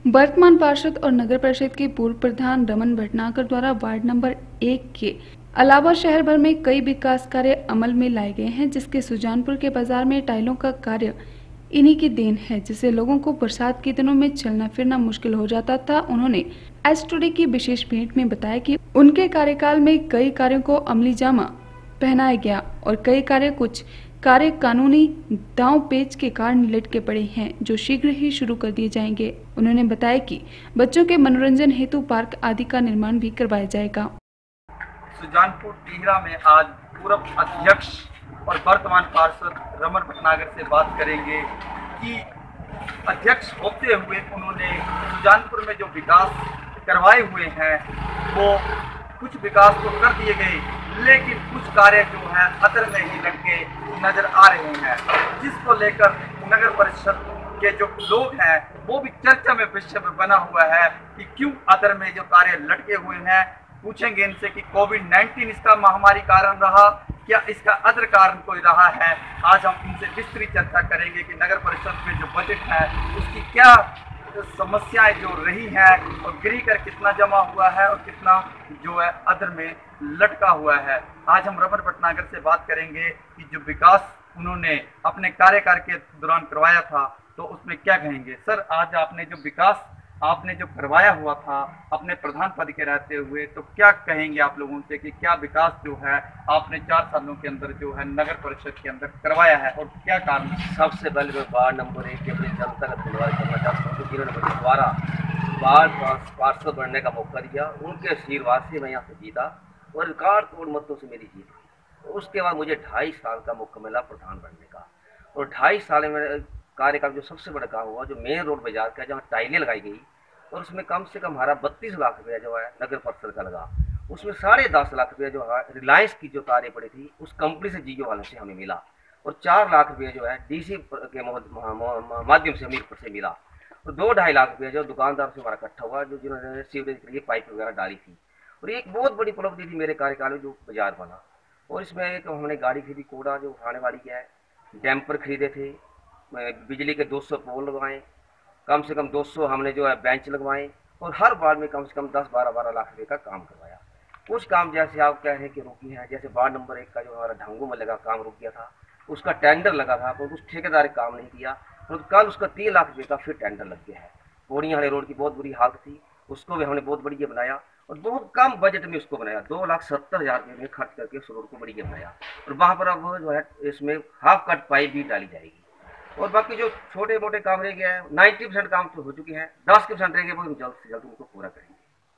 वर्तमान पार्षद और नगर परिषद के पूर्व प्रधान रमन भटनागर द्वारा वार्ड नंबर 1 के अलावा शहर भर में कई विकास कार्य अमल में लाए गए हैं, जिसके सुजानपुर के बाजार में टाइलों का कार्य इन्हीं की देन है, जिससे लोगों को बरसात के दिनों में चलना फिरना मुश्किल हो जाता था। उन्होंने एस टुडे की विशेष भेंट में बताया कि उनके कार्यकाल में कई कार्यों को अमली जामा पहनाया गया और कई कार्य कानूनी दांव पेच के कारण लटके पड़े हैं, जो शीघ्र ही शुरू कर दिए जाएंगे। उन्होंने बताया कि बच्चों के मनोरंजन हेतु पार्क आदि का निर्माण भी करवाया जाएगा। सुजानपुर टीहरा में आज पूर्व अध्यक्ष और वर्तमान पार्षद रमन भटनागर से बात करेंगे कि अध्यक्ष होते हुए उन्होंने सुजानपुर में जो विकास करवाए हुए हैं वो कुछ विकास तो कर दिए गए, लेकिन कुछ कार्य जो है अदर में ही लटके नजर आ रहे हैं, जिसको लेकर नगर परिषद के जो लोग हैं वो भी चर्चा में विषय में बना हुआ है कि क्यों अदर में जो कार्य लटके हुए हैं। पूछेंगे इनसे कि कोविड-19 इसका महामारी कारण रहा, क्या इसका अदर कारण कोई रहा है। आज हम इनसे विस्तृत चर्चा करेंगे कि नगर परिषद में जो बजट है उसकी क्या समस्याएं जो रही हैं और गृह कर कितना जमा हुआ है और कितना जो है अदर में लटका हुआ है। आज हम रमन भटनागर से बात करेंगे कि जो विकास उन्होंने अपने कार्यकाल के दौरान करवाया था तो उसमें क्या कहेंगे। सर, आज आपने जो विकास आपने जो करवाया हुआ था अपने प्रधान पद के रहते हुए, तो क्या कहेंगे आप लोगों से कि क्या विकास जो है आपने 4 सालों के अंदर जो है नगर परिषद के अंदर करवाया है और क्या कारण। सबसे पहले मैं वार्ड नंबर 1 के अपनी जनता का धन्यवाद करना चाहता हूँ, क्योंकि उन्होंने मुझे दोबारा वार्ड पार्षद बनने का मौका दिया। उनके आशीर्वाद से मैं यहाँ से जीता और रिकॉर्ड तोड़ मतों से मेरी जीत हुई। उसके बाद मुझे 2.5 साल का मौका मिला प्रधान बनने का, और 2.5 साल में कार्यकाल जो सबसे बड़ा काम हुआ, जो मेन रोड बाजार का जहाँ टाइलें लगाई गई और उसमें कम से कम हमारा 32 लाख रुपया जो है नगर परिषद का लगा। उसमें 10.5 लाख रुपया जो है रिलायंस की जो तारें पड़ी थी उस कंपनी से जियो वालों से हमें मिला, और 4 लाख रुपया जो है डीसी के माध्यम से हमीरपुर से मिला, और 2-2.5 लाख रुपया जो दुकानदार से हमारा इकट्ठा हुआ, जो जिन्होंने सीवरेज के लिए पाइप वगैरह डाली थी। और एक बहुत बड़ी उपलब्धि थी मेरे कार्यकाल में जो बाजार बना, और इसमें एक हमने गाड़ी खरीदी कूड़ा जो उठाने वाली है, डैम्पर खरीदे थे, बिजली के 200 पोल लगवाए, कम से कम 200 हमने जो है बेंच लगवाए, और हर वार्ड में कम से कम 10-12 लाख रुपए का काम करवाया। कुछ काम जैसे आप कह रहे हैं कि रुकी हैं, जैसे वार्ड नंबर 1 का जो हमारा ढांगू में लगा काम रुक गया था, उसका टेंडर लगा था पर कुछ ठेकेदार काम नहीं किया, और कल उसका 3 लाख रुपये का फिर टेंडर लग गया है। पौड़ियाँ वाले रोड की बहुत बुरी हालत थी, उसको भी हमने बहुत बढ़िया बनाया, और बहुत कम बजट में उसको बनाया, 2,70,000 रुपये में खर्च करके उस रोड को बढ़िया बनाया। और वहाँ पर अब जो है इसमें हाफ कट पाइप भी डाली जाएगी, और बाकी जो छोटे मोटे काम रह गए हैं 90% काम तो हो चुके हैं, 10% रहेंगे वो जल्द से जल्द उनको पूरा करेंगे।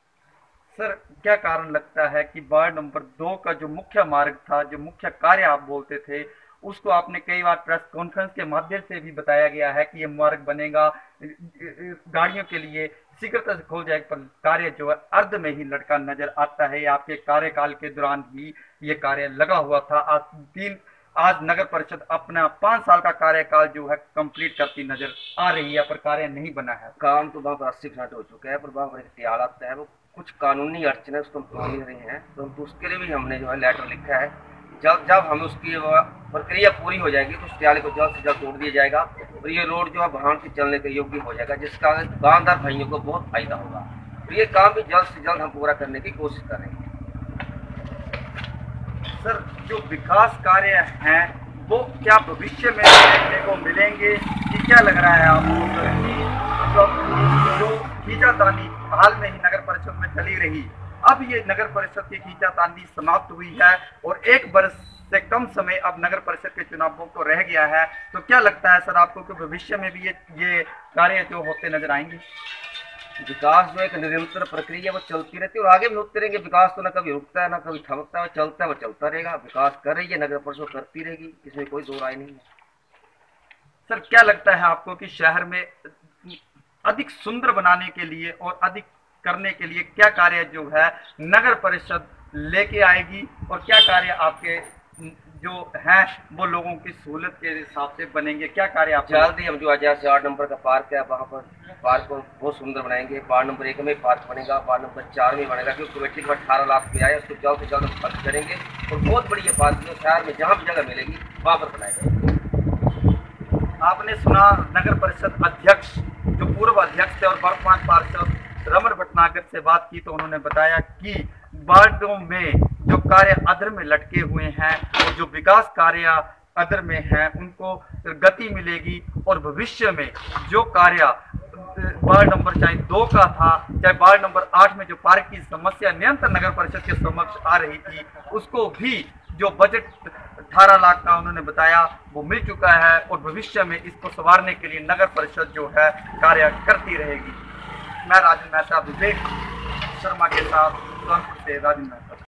सर, क्या कारण लगता है कि वार्ड नंबर 2 का जो मुख्य मार्ग था, जो मुख्य कार्य आप बोलते थे, उसको आपने कई बार प्रेस कॉन्फ्रेंस के माध्यम से भी बताया गया है कि ये मार्ग बनेगा, गाड़ियों के लिए शीघ्रता से खोल जाएगा, पर कार्य जो है अर्ध में ही लटका नजर आता है। आपके कार्यकाल के दौरान भी ये कार्य लगा हुआ था। आज नगर परिषद अपना 5 साल का कार्यकाल जो है कंप्लीट करती नजर आ रही है, पर कार्य नहीं बना है। काम तो वहाँ पर 80% हो चुका है, पर वहाँ पर एक टियाल आता है, वो कुछ कानूनी अड़चने उसको हम मान नहीं रहे हैं, तो उसके लिए भी हमने जो है लेटर लिखा है। जब हमें उसकी प्रक्रिया पूरी हो जाएगी तो उस टियाले को जल्द से जल्द तोड़ दिया जाएगा, और ये रोड जो है वाहन से चलने के योग्य हो जाएगा, जिसका दुकानदार भाइयों को बहुत फायदा होगा। तो ये काम भी जल्द से जल्द हम पूरा करने की कोशिश कर रहे हैं। सर, जो विकास कार्य हैं वो क्या भविष्य में देखने को मिलेंगे कि क्या लग रहा है आपको सर? जो खींचातानी हाल में ही नगर परिषद में चली रही, अब ये नगर परिषद की खींचातानी समाप्त हुई है और 1 वर्ष से कम समय अब नगर परिषद के चुनावों को रह गया है, तो क्या लगता है सर आपको कि भविष्य में भी ये कार्य जो होते नजर आएंगे? विकास जो एक निरंतर प्रक्रिया वो चलती रहती है और आगे भी होते रहेंगे। विकास तो ना कभी रुकता है ना कभी थमकता है, चलता है वो चलता रहेगा। विकास कर रही है नगर परिषद, करती रहेगी, इसमें कोई दो राय नहीं है। सर, क्या लगता है आपको कि शहर में अधिक सुंदर बनाने के लिए और अधिक करने के लिए क्या कार्य जो है नगर परिषद लेके आएगी, और क्या कार्य आपके जो हैं वो लोगों की सहूलत के हिसाब से बनेंगे? क्या कार्य आप जल्दी हम जो जैसे 8 नंबर का पार्क है, वहाँ पर पार्क को बहुत सुंदर बनाएंगे। वार्ड नंबर 1 में पार्क बनेगा, वार्ड नंबर 4 में बनेगा, क्योंकि कमेटी में 18 लाख रुपये आए, उसको जल्द से जल्द हम खर्च करेंगे और बहुत बड़ी ये पार्क जो शहर में जहाँ भी जगह मिलेगी वहाँ पर बनाएगा। आपने सुना नगर परिषद अध्यक्ष जो पूर्व अध्यक्ष थे और वर्तमान पार्षद रमन भटनागर से बात की तो उन्होंने बताया कि वार्डों में जो कार्य अधर में लटके हुए हैं और जो विकास कार्य अधर में हैं उनको गति मिलेगी और भविष्य में जो कार्य वार्ड नंबर चाहे 2 का था चाहे वार्ड नंबर 8 में जो पार्क की समस्या निरंतर नगर परिषद के समक्ष आ रही थी उसको भी जो बजट 18 लाख का उन्होंने बताया वो मिल चुका है और भविष्य में इसको संवारने के लिए नगर परिषद जो है कार्य करती रहेगी। मैं राजन मेहता, विवेक शर्मा के साथ कानपुर से राजन मेहता।